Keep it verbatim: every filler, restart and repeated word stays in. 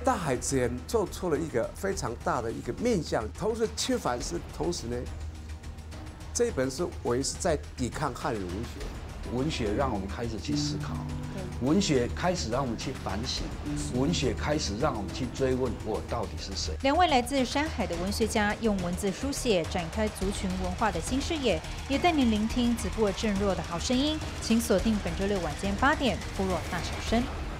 大海之言做出了一个非常大的一个面向，同时去反思，同时呢，这本书我也是在抵抗汉人文学。 文学让我们开始去思考，文学开始让我们去反省，文学开始让我们去追问我到底是谁。 两位来自山海的文学家用文字书写，展开族群文化的新视野，也带您聆听子布尔郑若的好声音。请锁定本周六晚间八点，部落大小声。